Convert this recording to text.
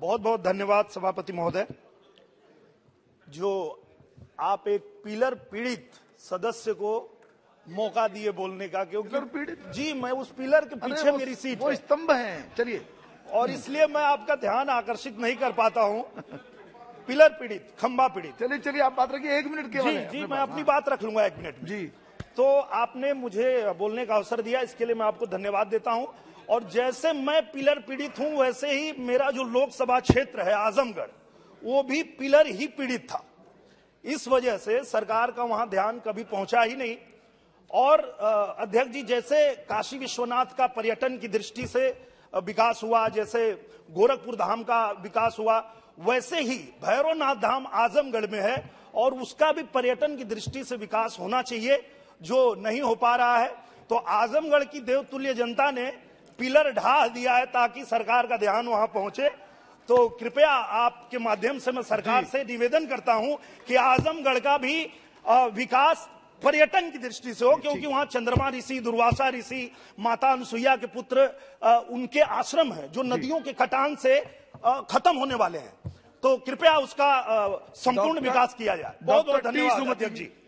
बहुत बहुत धन्यवाद सभापति महोदय। जो आप एक पिलर पीड़ित सदस्य को मौका दिए बोलने का, क्योंकि जी मैं उस पिलर के पीछे मेरी सीट वो स्तंभ है, चलिए, और इसलिए मैं आपका ध्यान आकर्षित नहीं कर पाता हूं। पिलर पीड़ित, खंबा पीड़ित। चलिए चलिए, आप बात रखिए, 1 मिनट केवल जी जी मैं अपनी बात रख लूंगा 1 मिनट में। जी, तो आपने मुझे बोलने का अवसर दिया, इसके लिए मैं आपको धन्यवाद देता हूं। और जैसे मैं पिलर पीड़ित हूं, वैसे ही मेरा जो लोकसभा क्षेत्र है आजमगढ़, वो भी पिलर ही पीड़ित था। इस वजह से सरकार का वहां ध्यान कभी पहुंचा ही नहीं। और अध्यक्ष जी, जैसे काशी विश्वनाथ का पर्यटन की दृष्टि से विकास हुआ, जैसे गोरखपुर धाम का विकास हुआ, वैसे ही भैरवनाथ धाम आजमगढ़ में है और उसका भी पर्यटन की दृष्टि से विकास होना चाहिए, जो नहीं हो पा रहा है। तो आजमगढ़ की देवतुल्य जनता ने पिलर ढा दिया है ताकि सरकार का ध्यान वहां पहुंचे। तो कृपया आपके माध्यम से मैं सरकार से निवेदन करता हूं कि आजमगढ़ का भी विकास पर्यटन की दृष्टि से हो, क्योंकि वहां चंद्रमा ऋषि, दुर्वासा ऋषि, माता अनुसुईया के पुत्र उनके आश्रम हैं जो नदियों के कटान से खत्म होने वाले हैं। तो कृपया उसका संपूर्ण विकास किया जाए। बहुत बहुत धन्यवाद अध्यक्ष जी।